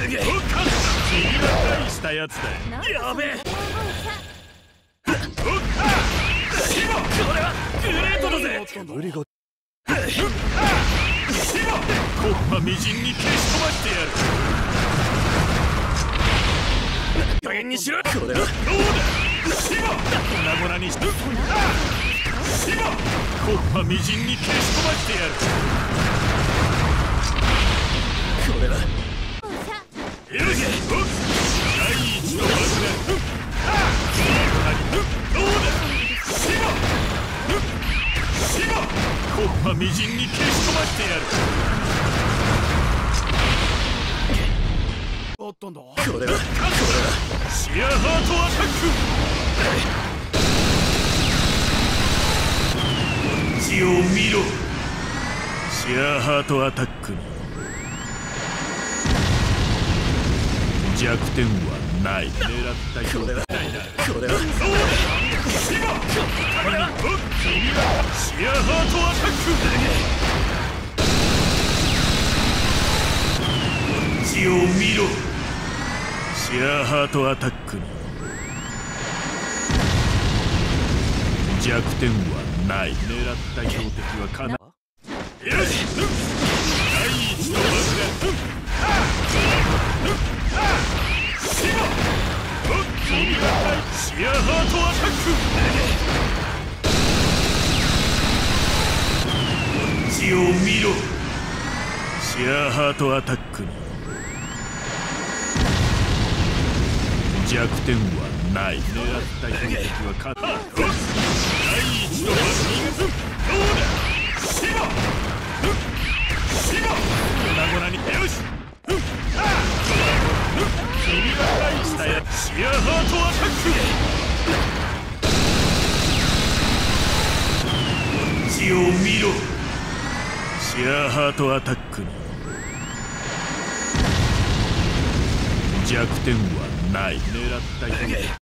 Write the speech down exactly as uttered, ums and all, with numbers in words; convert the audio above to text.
大したやつだよ。やべえ。これはグレートだぜ。無理が。コッパみじんに消し飛ばしてやる。加減にしろ。これはどうだ。粉々にして。コッパみじんに消し飛ばしてやる。これはよし。第一の爆弾。どうだ。コッパみじんに消し飛ばしてやる。あったんだ。これはこれはシアハートアタック。血を見ろ。シアハートアタックに弱点はない。狙った人だ。これはこれはシアハートアタック。血を見ろ。シアハートアタックに弱点はない。狙った標的はかな。よし。第一の爆弾。シアハートアタック。血を見ろ。シアハートアタックに弱点はない。狙った標的はかな。第一の爆弾。どうだ。シバシバ粉々に。よし。君が大したやつ。シアハートアタック。血を見ろ。シアハートアタックに弱点はない。狙った人